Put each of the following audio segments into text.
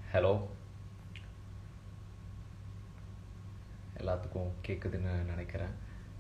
Hello, எல்லாத்துக்கும் கேட்குதுன்னு நினைக்கிறேன்.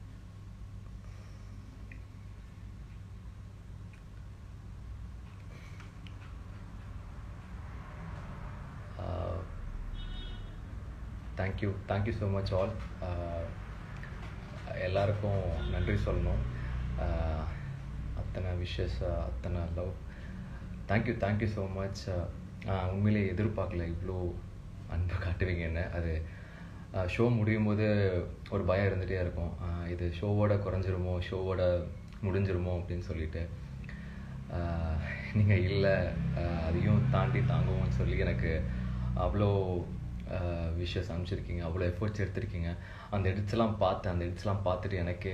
Thank you so much all. எல்லாருக்கும் நன்றி சொல்லணும். அத்தனை விஷஸ், அத்தனை லவ். Thank you so much. உண்மையிலே எதிர்பார்க்கல இவ்வளோ அன்பு காட்டுவீங்கன்னு. அது ஷோ முடியும் போது ஒரு பயம் இருந்துகிட்டே இருக்கும், இது ஷோவோட குறைஞ்சிருமோ, ஷோவோட முடிஞ்சிருமோ அப்படின்னு சொல்லிட்டு. நீங்கள் இல்லை, அதையும் தாண்டி தாங்குவோன்னு சொல்லி எனக்கு அவ்வளோ விஷஸ் அனுப்பிச்சிருக்கீங்க, அவ்வளோ எஃபர்ட்ஸ் எடுத்திருக்கீங்க. அந்த எடிட்ஸ்லாம் பார்த்துட்டு எனக்கே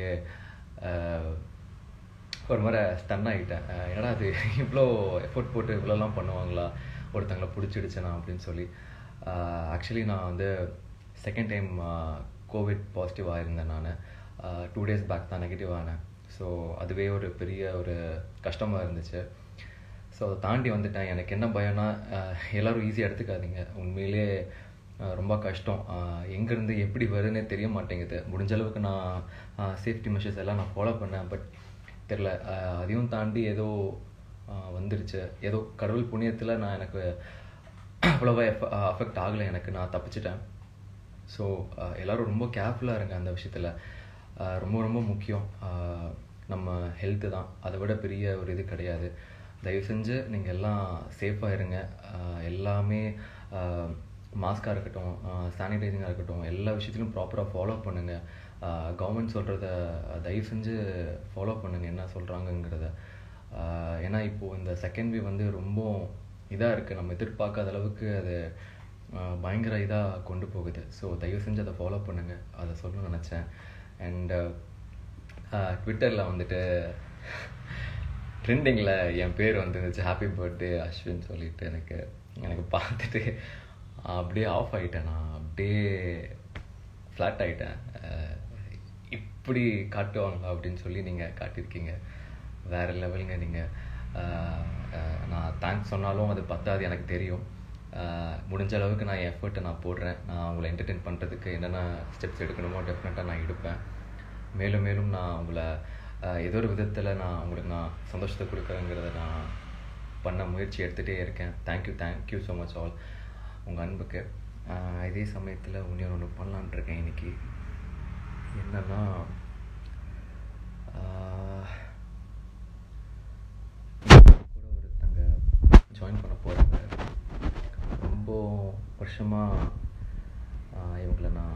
ஒரு மாதிரி ஸ்டன் ஆகிட்டேன். ஏன்னா அது இவ்வளோ எஃபர்ட் போட்டு இவ்வளோலாம் பண்ணுவாங்களா ஒருத்தங்களை பிடிச்சிடுச்சேனா அப்படின்னு சொல்லி. ஆக்சுவலி நான் வந்து செகண்ட் டைம் கோவிட் பாசிட்டிவ் ஆகிருந்தேன். நான் 2 days பேக் தான் நெகட்டிவ் ஆனேன். ஸோ அதுவே ஒரு பெரிய ஒரு கஷ்டமாக இருந்துச்சு. ஸோ அதை தாண்டி வந்துட்டேன். எனக்கு என்ன பயம்னா, எல்லோரும் ஈஸியாக எடுத்துக்காதீங்க. உண்மையிலே ரொம்ப கஷ்டம். எங்கேருந்து எப்படி வருதுன்னே தெரிய மாட்டேங்குது. முடிஞ்ச அளவுக்கு நான் சேஃப்டி மெஷர்ஸ் எல்லாம் நான் ஃபாலோ பண்ணேன். பட் தெரில, அதையும் தாண்டி ஏதோ வந்துருச்சு. ஏதோ கடவுள் புண்ணியத்தில் நான் எனக்கு அவ்வளோவா அஃபெக்ட் ஆகலை, நான் தப்பிச்சிட்டேன். ஸோ எல்லோரும் ரொம்ப கேர்ஃபுல்லாக இருங்க அந்த விஷயத்தில். ரொம்ப ரொம்ப முக்கியம் நம்ம ஹெல்த்து தான். அதை விட பெரிய ஒரு இது கிடையாது. தயவு செஞ்சு நீங்கள் எல்லாம் சேஃபாக இருங்க. எல்லாமே மாஸ்காக இருக்கட்டும், சானிடைசிங்காக இருக்கட்டும், எல்லா விஷயத்திலும் ப்ராப்பராக ஃபாலோ பண்ணுங்கள். கவர்மெண்ட் சொல்கிறத தயவு செஞ்சு ஃபாலோ பண்ணுங்கள், என்ன சொல்கிறாங்கங்கிறத. ஏன்னா இப்போது இந்த செகண்ட் வேவ் வந்து ரொம்ப இதாக இருக்குது. நம்ம எதிர்பார்க்காத அளவுக்கு அது பயங்கர இதாக கொண்டு போகுது. ஸோ தயவு செஞ்சு அதை ஃபாலோ பண்ணுங்கள், அதை சொல்லணும்னு நினச்சேன். அண்டு ட்விட்டரில் வந்துட்டு ட்ரெண்டிங்கில் என் பேர் வந்துருந்துச்சு, ஹாப்பி பர்த்டே அஸ்வின் சொல்லிட்டு. எனக்கு பார்த்துட்டு அப்படியே ஆஃப் ஆகிட்டேன். நான் அப்படியே ஃப்ளாட் ஆகிட்டேன். இப்படி காட்டுவாங்களா அப்படின்னு சொல்லி நீங்கள் காட்டியிருக்கீங்க. வேறு லெவலுங்க நீங்கள். நான் தேங்க்ஸ் சொன்னாலும் அது பத்தாது, எனக்கு தெரியும். முடிஞ்ச அளவுக்கு நான் எஃபர்ட்டை நான் போடுறேன். நான் உங்களை என்டர்டெயின் பண்ணுறதுக்கு என்னென்ன ஸ்டெப்ஸ் எடுக்கணுமோ டெஃபினட்டாக நான் எடுப்பேன். மேலும் மேலும் நான் உங்களை ஏதோ ஒரு விதத்தில் உங்களுக்கு நான் சந்தோஷத்தை கொடுக்குறேங்கிறத நான் பண்ண முயற்சி எடுத்துகிட்டே இருக்கேன். தேங்க்யூ ஸோ மச் ஆல் உங்கள் அன்புக்கு. இதே சமயத்தில் ஒன்று பண்ணலான் இருக்கேன் இன்றைக்கி. என்னென்னா, கூட ஒருத்தங்க ஜாயின் பண்ண போகிறாங்க. ரொம்ப வருஷமாக இவங்களை நான்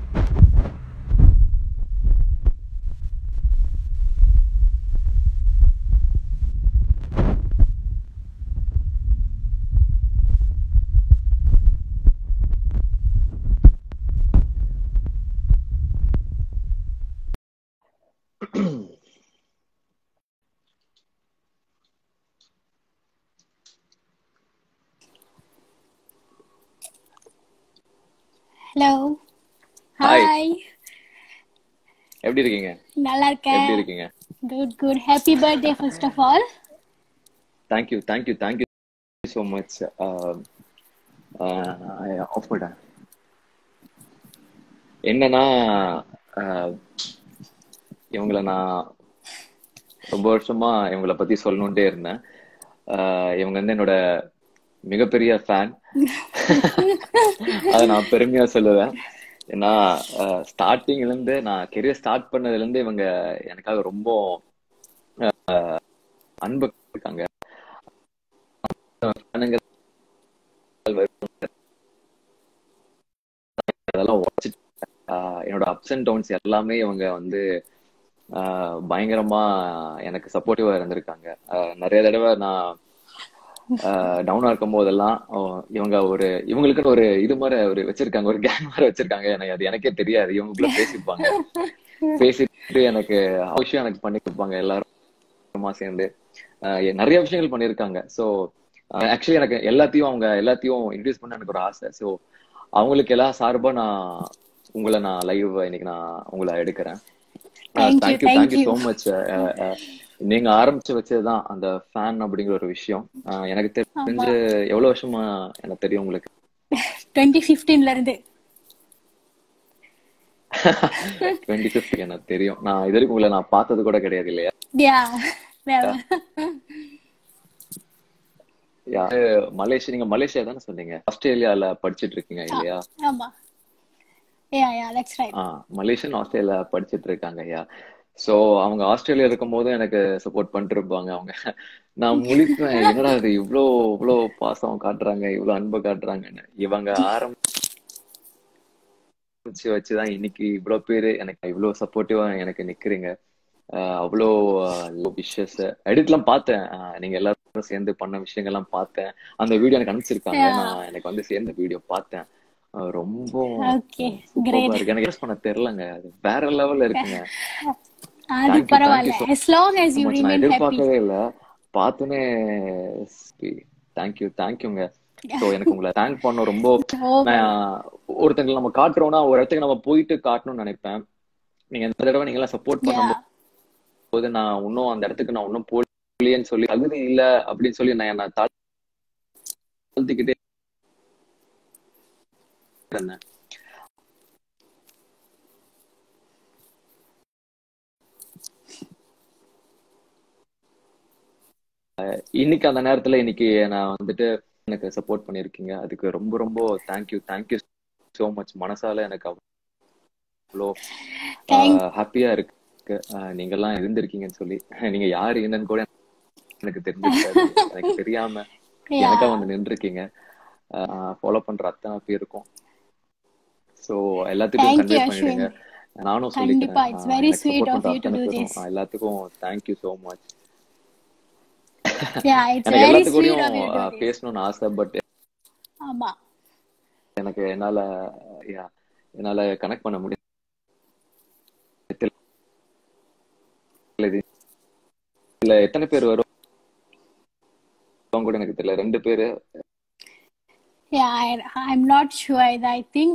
ஹலோ, ஹாய். எப்படி இருக்கீங்க? நல்லா இருக்கேன். எப்படி இருக்கீங்க? Good. Happy birthday first of all. Thank you so much. ஆஃபர்டா என்னன்னா, இவங்களை நான் ரொம்ப வருஷமா இவங்களை பத்தி சொல்லணுன்ட்டே இருந்தேன். இவங்க வந்து என்னோட மிகப்பெரிய ஃபேன். அதை நான் பெருமையா சொல்லுவேன். ஏன்னா ஸ்டார்டிங்ல இருந்து, நான் கெரியர் ஸ்டார்ட் பண்ணதுல இருந்து இவங்க எனக்காக ரொம்ப அன்பு இருக்காங்க. அதெல்லாம் உடச்சிட்டு என்னோட அப்ஸ் அண்ட் டவுன்ஸ் எல்லாமே இவங்க வந்து பயங்கரமா எனக்கு சப்போர்ட்டிவா இருந்திருக்காங்க. நிறைய தடவை நான் டவுனா இருக்கும் போதெல்லாம் இவங்களுக்குன்னு ஒரு இது மாதிரி ஒரு வச்சிருக்காங்க, ஒரு கேங் மாதிரி வச்சிருக்காங்க. எனக்கு அது எனக்கே தெரியாது. இவங்களுக்குள்ள பேசிட்டு எனக்கு அவசியம் எனக்கு பண்ணி கொடுப்பாங்க. எல்லாருமா சேர்ந்து நிறைய விஷயங்கள் பண்ணியிருக்காங்க. ஸோ ஆக்சுவலி எனக்கு எல்லாத்தையும் இன்ட்ரடியூஸ் பண்ண எனக்கு ஒரு ஆசை. ஸோ அவங்களுக்கு எல்லாம் சார்பா நான் லைவ் இன்னைக்கு நான் உங்களை எடுக்கிறேன். Thank you so much. நீங்க ஆரம்பிச்சு வச்சதுதான் அந்த ஃபேன் அப்படிங்கிற ஒரு விஷயம். எனக்கு தெரிஞ்சு எவ்வளவு வருஷமா எனக்கு தெரியும் உங்களுக்கு. 2015 இருந்து. 2050 எனக்கு தெரியும். நான் இது வரைக்கும் உங்களை நான் பார்த்தது கூட கிடையாது இல்லையா? மலேசியா, நீங்க மலேசியா தானே சொன்னீங்க? ஆஸ்திரேலியால படிச்சிட்டு இருக்கீங்க இல்லையா? ஆமா. that's right. மலேசியன் ஆஸ்திரேலியா படிச்சிட்டு இருக்காங்க ஐயா. சோ அவங்க ஆஸ்திரேலியா இருக்கும் போது எனக்கு சப்போர்ட் பண்ணிட்டு இருப்பாங்க அவங்க. நான் முழிப்பேன், என்னடா இது இவ்வளோ பாசம் காட்டுறாங்க, இவ்வளவு அன்பு காட்டுறாங்கன்னு. இவங்க ஆரம்பிச்சு வச்சுதான் இன்னைக்கு இவ்வளவு பேரு எனக்கு இவ்வளவு சப்போர்ட்டிவா எனக்கு நிக்கிறீங்க. அவ்வளோ விஷஸ் எடிட்லாம் பார்த்தேன். நீங்க எல்லாரும் சேர்ந்து பண்ண விஷயங்கள்லாம் பார்த்தேன். அந்த வீடியோ எனக்கு அனுப்பிச்சிருக்காங்க. நான் எனக்கு வந்து சேர்ந்த வீடியோ பார்த்தேன். ரொம்ப சூப்பரா இருக்கு. எனக்கு யூஸ் பண்ண தெரியலங்க. அது வேற லெவல்ல இருக்குங்க. அது பரவாயில்ல. as long as you remain happy. எதிர்பார்க்கவே இல்ல. பார்த்தனே தேங்க்யூங்க. சோ எனக்கு உங்களை தேங்க் பண்ண ரொம்ப. ஒருத்தங்க நம்ம காட்டுறோம்னா ஒரு இடத்துக்கு நம்ம போயிட்டு காட்டணும்னு நினைப்பேன். நீங்க இந்த தடவை நீங்க எல்லாம் சப்போர்ட் பண்ணும் போது நான் இன்னும் அந்த இடத்துக்கு நான் இன்னும் போலியேன்னு சொல்லி தகுதி இல்ல அப்படின்னு சொல்லி நான் தாழ்த்திக்கிட்டே இருந்தேன். இன்னைக்கு அந்த நேரத்துல இன்னைக்கு நான் வந்துட்டு எனக்கு சப்போர்ட் பண்ணிருக்கீங்க. அதுக்கு ரொம்ப ரொம்ப தேங்க்யூ சோ மச். மனசால எனக்கு அவ்வளோ ஹாப்பியா இருக்கு நீங்க எல்லாம் இருந்திருக்கீங்கன்னு சொல்லி. நீங்க யாரு என்னன்னு கூட எனக்கு தெரிஞ்சிருக்காது. எனக்கு தெரியாம எனக்கா வந்து நின்றுருக்கீங்க. ஃபாலோ பண்ற அத்தனை பேருக்கும் சோ எல்லாத்துக்கும் கன்வே பண்ணிடுங்க. நானும் சொல்லிக்கிறேன், எல்லாத்துக்கும் தேங்க்யூ சோ மச். எனக்கு எல்லாத்துக்கூடயும் பேசணும்னு ஆசை. பட் எனக்கு என்னால கனெக்ட் பண்ண முடியாது. இல்ல எத்தனை பேர் வரும் கூட எனக்கு தெரியல. 2 பேரு. I'm not sure. I think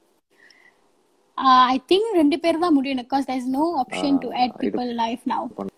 I think 2 பேர் தான் முடியும் because there's no option to add people live now.